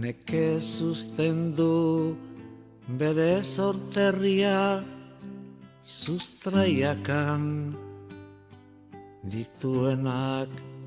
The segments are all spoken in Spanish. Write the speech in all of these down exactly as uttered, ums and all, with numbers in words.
Nekez uzten du bere sorterria sustraiakan dituenak.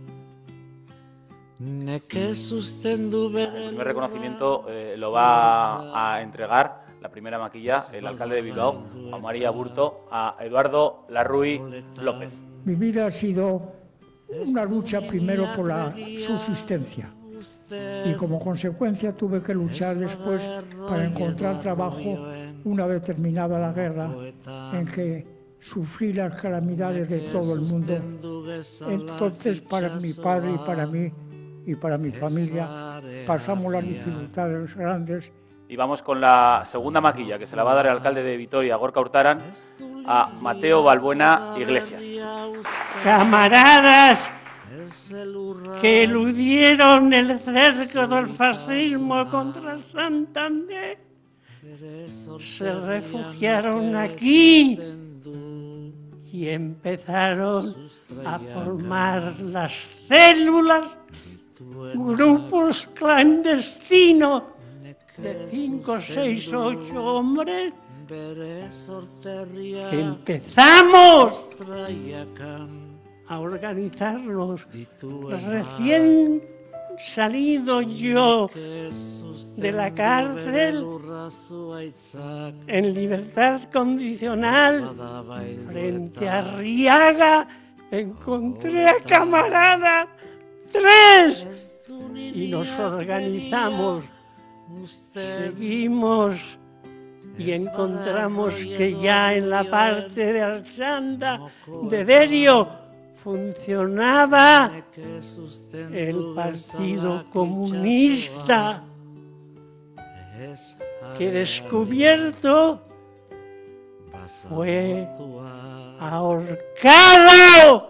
Nekez uzten du bere... El primer reconocimiento eh, lo va a entregar la primera maquilla el alcalde de Bilbao, Juan María Aburto, a Eduardo Larruy López. Mi vida ha sido una lucha primero por la subsistencia y como consecuencia tuve que luchar después para encontrar trabajo una vez terminada la guerra, en que sufrí las calamidades de todo el mundo. Entonces, para mi padre y para mí y para mi familia pasamos las dificultades grandes. Y vamos con la segunda maquilla, que se la va a dar el alcalde de Vitoria, Gorka Hurtaran, a Mateo Balbuena Iglesias. Camaradas que eludieron el cerco del fascismo contra Santander, se refugiaron aquí y empezaron a formar las células, grupos clandestinos de cinco, seis, ocho hombres que empezamos a organizarnos. Recién salido yo de la cárcel, en libertad condicional, frente a Arriaga, encontré a camaradas, tres, y nos organizamos. Seguimos y encontramos que ya en la parte de Archanda, de Derio, funcionaba el Partido Comunista, que descubierto fue ahorcado,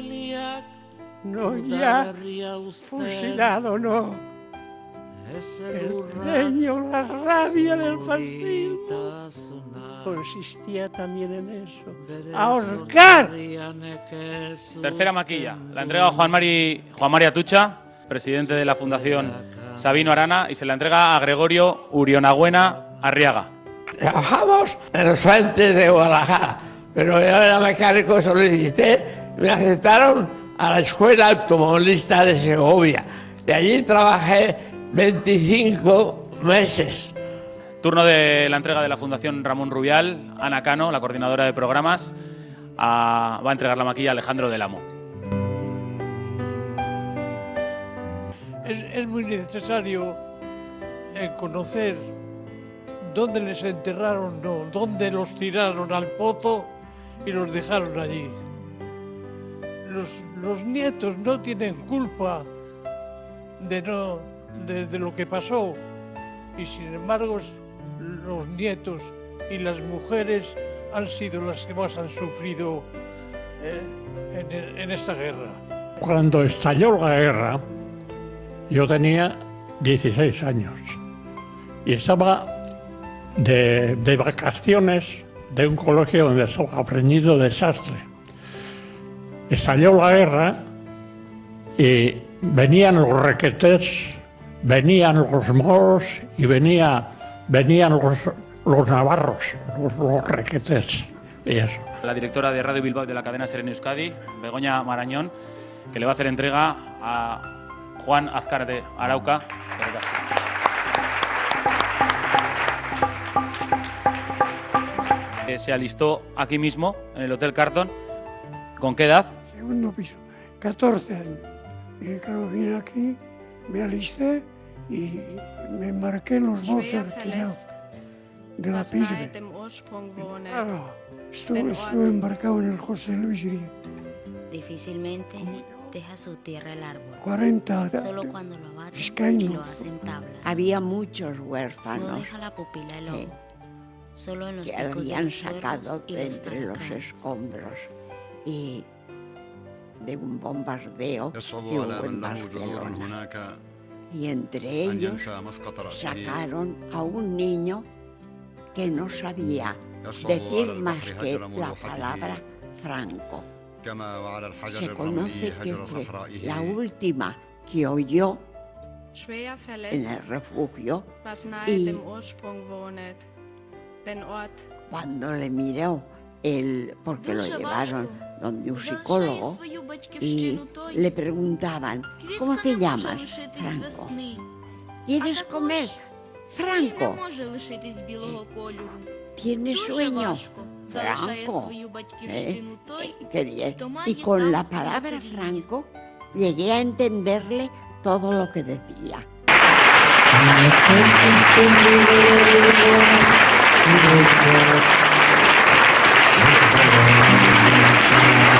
no ya fusilado, no. El daño, la rabia del fascismo consistía también en eso, ahorcar. Tercera maquilla, la entrega a Juan Mari, Juan Mari Atutxa, presidente de la Fundación Sabino Arana, y se la entrega a Gregorio Urionagüena Arriaga. Trabajamos en los frentes de Guadalajara, pero yo era mecánico, solicité, me aceptaron a la Escuela Automovilista de Segovia, y allí trabajé veinticinco meses. Turno de la entrega de la Fundación Ramón Rubial. Ana Cano, la coordinadora de programas, a, va a entregar la maquilla a Alejandro del Amo. Es, es muy necesario eh, conocer dónde les enterraron, no, dónde los tiraron al pozo y los dejaron allí. Los, los nietos no tienen culpa de no De, de lo que pasó, y sin embargo los nietos y las mujeres han sido las que más han sufrido eh, en, en esta guerra. Cuando estalló la guerra, yo tenía dieciséis años y estaba de, de vacaciones de un colegio donde estaba aprendiendo desastre. Estalló la guerra y venían los requetés, venían los moros y venía, venían los, los navarros, los, los requetés y eso. La directora de Radio Bilbao de la cadena Serena Euskadi, Begoña Marañón, que le va a hacer entrega a Juan Azcar de Arauca. Que se alistó aquí mismo, en el Hotel Carton. ¿Con qué edad? Segundo piso, catorce años. Y claro, vine aquí, me alisté y me embarqué en los buses retirados de la P I S B. Claro, estuve, estuve embarcado en el José Luis Grie. Difícilmente deja su tierra el árbol. cuarenta Solo cuando lo abaten y lo hacen tablas. Había muchos huérfanos. No deja la pupila el ojo. Eh, Solo en los que picos habían de los sacado cuervos y de los entre los carcanes. escombros y de un bombardeo que hubo en Barcelona. Y entre ellos sacaron a un niño que no sabía decir más que la palabra Franco. Se conoce que fue la última que oyó en el refugio, y cuando le miró, el, porque lo llevaron donde un psicólogo, y le preguntaban, ¿cómo te llamas? Franco. ¿Quieres comer? Franco. ¿Tienes sueño? Franco. ¿Eh? Quería- Y con la palabra Franco llegué a entenderle todo lo que decía. Thank you.